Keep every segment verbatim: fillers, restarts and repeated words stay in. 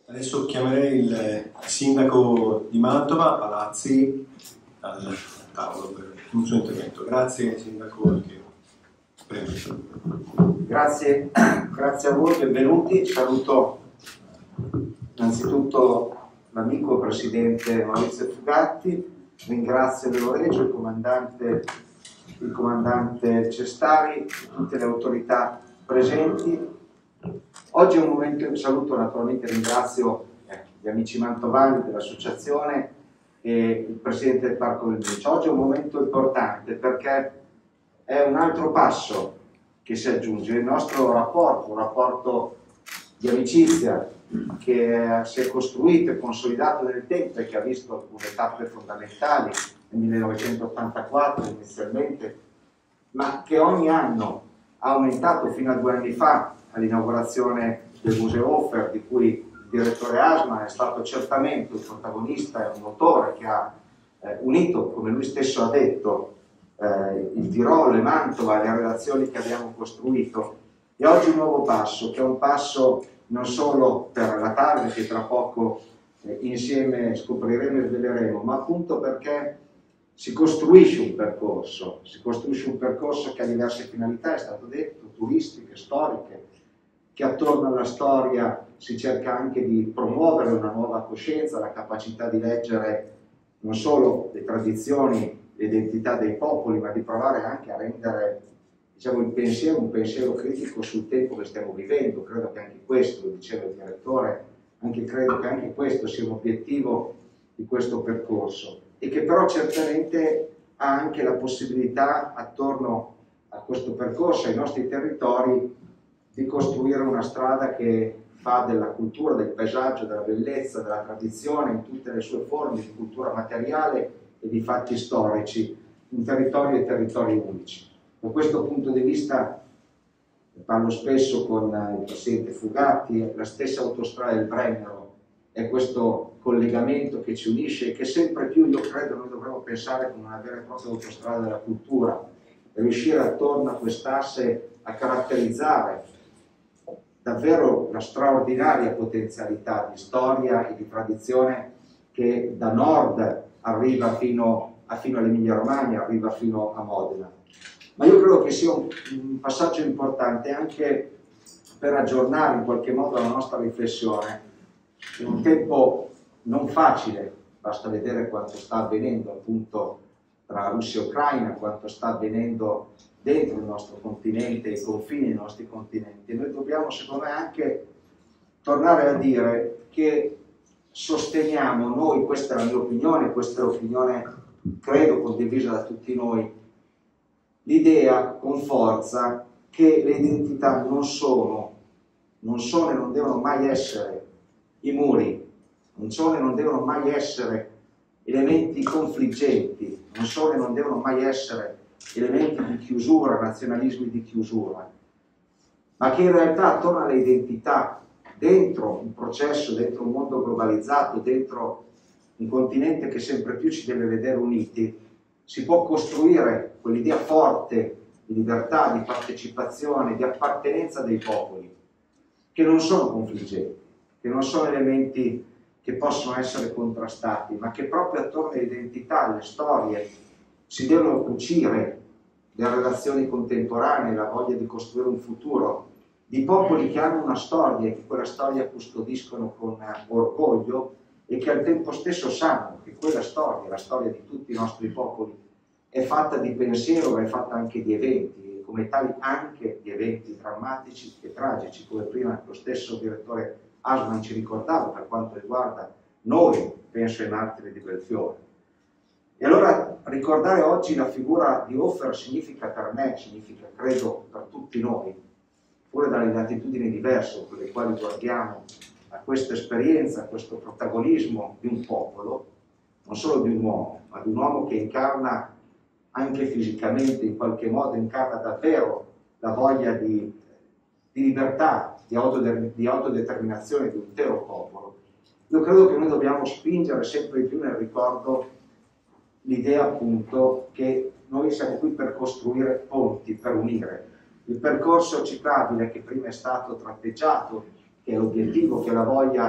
Adesso chiamerei il sindaco di Mantova, Palazzi, al tavolo per un suo intervento. Grazie sindaco. Prego. Grazie, grazie a voi, benvenuti. Saluto innanzitutto l'amico presidente Maurizio Fugatti, ringrazio Deloregio, il comandante, il comandante Cestari, tutte le autorità presenti. Oggi è un momento, saluto naturalmente, ringrazio eh, gli amici mantovani dell'associazione e il presidente del Parco del Mincio. Oggi è un momento importante perché è un altro passo che si aggiunge, il nostro rapporto, un rapporto di amicizia che si è costruito e consolidato nel tempo e che ha visto alcune tappe fondamentali nel millenovecentottantaquattro inizialmente, ma che ogni anno ha aumentato fino a due anni fa all'inaugurazione del Museo Hofer, di cui il direttore Asman è stato certamente un protagonista e un motore che ha eh, unito, come lui stesso ha detto, eh, il Tirolo e Mantova, le relazioni che abbiamo costruito. E oggi un nuovo passo, che è un passo non solo per la tarde che tra poco eh, insieme scopriremo e sveleremo, ma appunto perché si costruisce un percorso, si costruisce un percorso che ha diverse finalità, è stato detto, turistiche, storiche, che attorno alla storia si cerca anche di promuovere una nuova coscienza, la capacità di leggere non solo le tradizioni, l'identità dei popoli, ma di provare anche a rendere, diciamo, il pensiero un pensiero critico sul tempo che stiamo vivendo. Credo che anche questo, lo diceva il direttore, anche credo che anche questo sia un obiettivo di questo percorso, e che però certamente ha anche la possibilità, attorno a questo percorso, ai nostri territori, di costruire una strada che fa della cultura, del paesaggio, della bellezza, della tradizione, in tutte le sue forme di cultura materiale e di fatti storici, un territorio e territori unici. Da questo punto di vista, parlo spesso con il presidente Fugatti, la stessa autostrada del Brennero è questo collegamento che ci unisce e che sempre più, io credo, noi dovremmo pensare come una vera e propria autostrada della cultura, riuscire attorno a quest'asse a caratterizzare davvero la straordinaria potenzialità di storia e di tradizione che da nord arriva fino, a, fino all'Emilia Romagna, arriva fino a Modena. Ma io credo che sia un, un passaggio importante anche per aggiornare in qualche modo la nostra riflessione in un tempo non facile. Basta vedere quanto sta avvenendo appunto tra Russia e Ucraina, quanto sta avvenendo dentro il nostro continente, i confini dei nostri continenti. Noi dobbiamo, secondo me, anche tornare a dire che sosteniamo noi, questa è la mia opinione, questa è l'opinione credo condivisa da tutti noi, l'idea con forza che le identità non sono, non sono e non devono mai essere i muri, non sono e non devono mai essere elementi confliggenti, non sono e non devono mai essere elementi di chiusura, nazionalismi di chiusura, ma che in realtà attorno alle identità, dentro un processo, dentro un mondo globalizzato, dentro un continente che sempre più ci deve vedere uniti, si può costruire quell'idea forte di libertà, di partecipazione, di appartenenza dei popoli, che non sono confliggenti, che non sono elementi che possono essere contrastati, ma che proprio attorno alle identità, alle storie, si devono cucire le relazioni contemporanee, la voglia di costruire un futuro, di popoli che hanno una storia e che quella storia custodiscono con orgoglio e che al tempo stesso sanno che quella storia, la storia di tutti i nostri popoli, è fatta di pensiero, ma è fatta anche di eventi, e come tali anche di eventi drammatici e tragici, come prima lo stesso direttore Asman ci ricordava per quanto riguarda noi, penso ai martiri di Belfiore. E allora ricordare oggi la figura di Hofer significa per me, significa credo per tutti noi, pure dalle latitudini diverse con le quali guardiamo a questa esperienza, a questo protagonismo di un popolo, non solo di un uomo, ma di un uomo che incarna anche fisicamente, in qualche modo incarna davvero la voglia di, di libertà, di, autode, di autodeterminazione di un intero popolo. Io credo che noi dobbiamo spingere sempre di più nel ricordo l'idea appunto che noi siamo qui per costruire ponti, per unire. Il percorso ciclabile che prima è stato tratteggiato, che è l'obiettivo, che è la voglia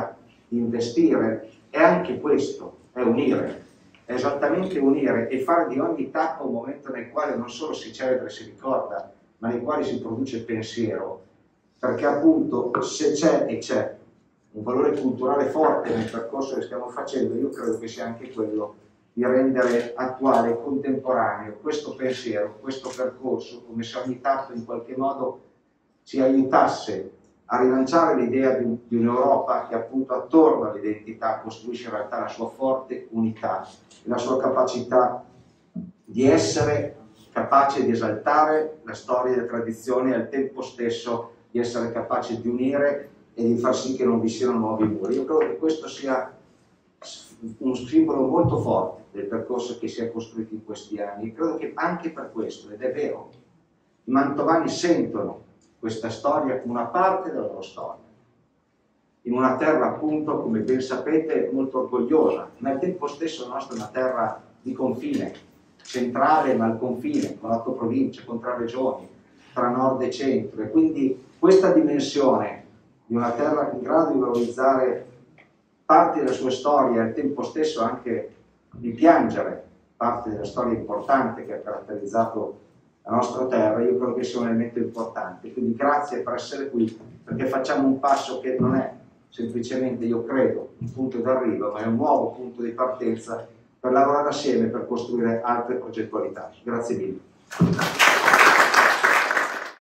investire, è anche questo, è unire, è esattamente unire e fare di ogni tappa un momento nel quale non solo si celebra e si ricorda, ma nel quale si produce pensiero, perché appunto se c'è e c'è un valore culturale forte nel percorso che stiamo facendo, io credo che sia anche quello di rendere attuale e contemporaneo questo pensiero, questo percorso, come se ogni tappa in qualche modo ci aiutasse a rilanciare l'idea di, di un'Europa che appunto attorno all'identità costruisce in realtà la sua forte unità e la sua capacità di essere capace di esaltare la storia e le tradizioni e al tempo stesso di essere capace di unire e di far sì che non vi siano nuovi muri. Io credo che questo sia un simbolo molto forte del percorso che si è costruito in questi anni. Credo che anche per questo, ed è vero, i mantovani sentono questa storia come una parte della loro storia, in una terra appunto, come ben sapete, molto orgogliosa, ma al tempo stesso la nostra è una terra di confine, centrale ma al confine, con otto province, con tre regioni, tra nord e centro, e quindi questa dimensione di una terra in grado di valorizzare parte della sua storia e al tempo stesso anche di piangere parte della storia importante che ha caratterizzato la nostra terra, io credo che sia un elemento importante. Quindi grazie per essere qui, perché facciamo un passo che non è semplicemente, io credo, un punto d'arrivo, ma è un nuovo punto di partenza per lavorare assieme per costruire altre progettualità. Grazie mille.